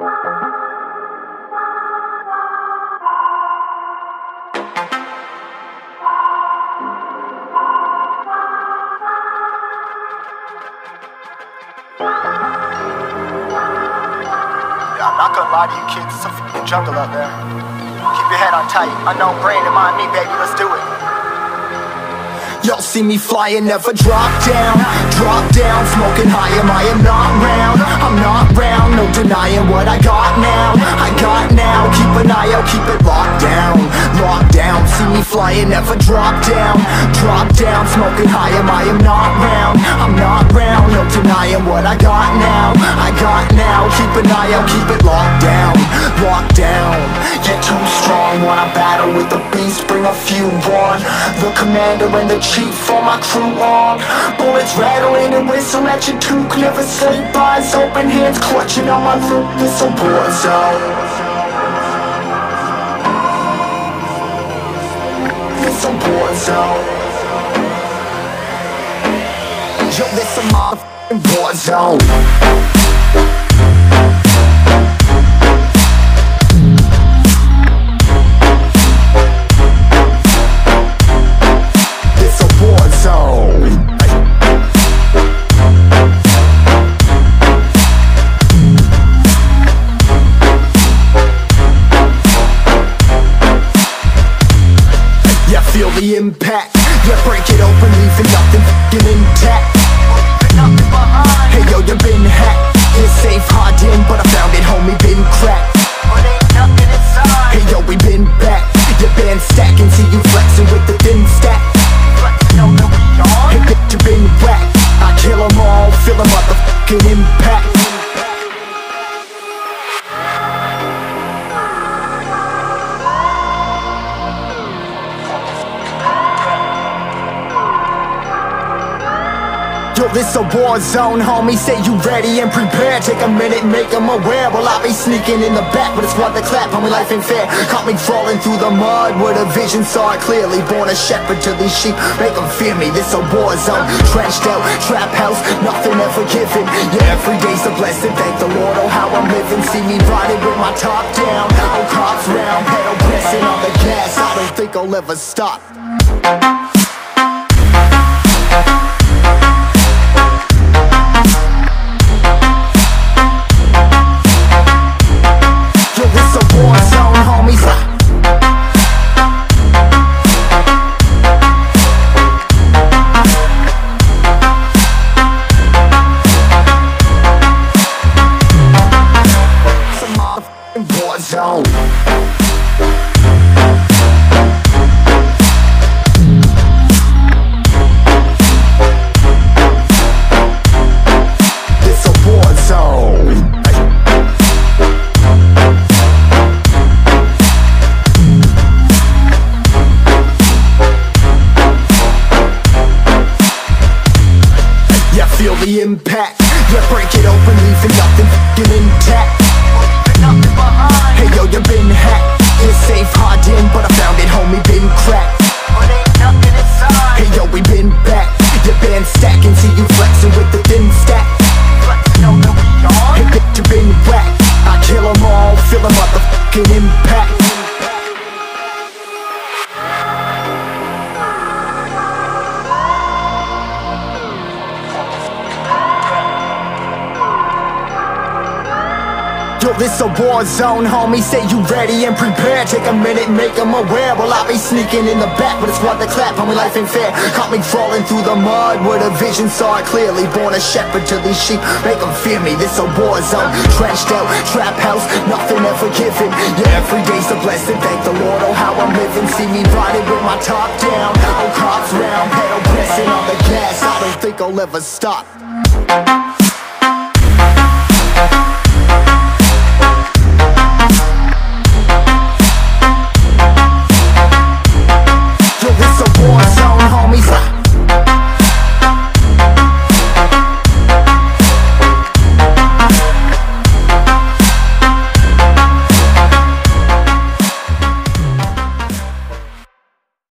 I'm not gonna lie to you kids, it's a f***ing jungle out there. Keep your head on tight, unknown brain and mind me, baby, let's do it. Y'all see me flying, never drop down, smoking high, I am not round, I'm not round, no denying what I got now, keep an eye out, keep it locked down, see me flying, never drop down, smoking high, I am not round, I'm not round, no denying what I got now, keep an eye out, keep it locked down, you're too strong, wanna battle with the beast, bring a few on, the commander and the chief for my crew on. Bullets rattling and whistle at your toque. Never sleep, eyes open, hands clutching on my loop. This a war zone. This a war zone. Yo, this a motherfucking war zone. Feel the impact, yeah, break it open, leaving nothing f***ing intact. Hey yo, you been hacked, you're safe, hard in, but I found it, homie, been cracked. Hey yo, we been back, your band stacking, see you flexing with the thin stack. Hey bitch, you been whacked, I kill them all, feel the motherfucking impact. Yo, this a war zone, homie, say you ready and prepared. Take a minute, make them aware. Well, I be sneaking in the back, but it's what the clap, homie, life ain't fair. Caught me crawling through the mud with a vision, saw it clearly. Born a shepherd to these sheep, make them fear me. This a war zone, trashed out, trap house, nothing ever given. Yeah, every day's a blessing, thank the Lord, oh how I'm living. See me riding with my top down, oh cops round, pedal pressing on the gas. I don't think I'll ever stop. War zone. It's a war zone. Yeah, feel the impact. Yeah, break it open, leaving nothing f***ing intact. Hey yo, you been hacked, you're safe, hard in, but I found it, homie, been cracked. Hey yo, we been back, your band stacking, see you flexing with the thin stack. Hey bitch, you been whacked, I kill them all, feel the motherfucking impact. Yo, this a war zone, homie, say you ready and prepared. Take a minute, make them aware. Well, I be sneaking in the back, but it's what the clap, homie, life ain't fair. Caught me crawling through the mud with a vision, saw it clearly. Born a shepherd to these sheep, make them fear me. This a war zone, trashed out, trap house, nothing ever given. Yeah, every day's a blessing, thank the Lord, oh how I'm living. See me riding with my top down, oh cops round, pedal pressing on the gas. I don't think I'll ever stop.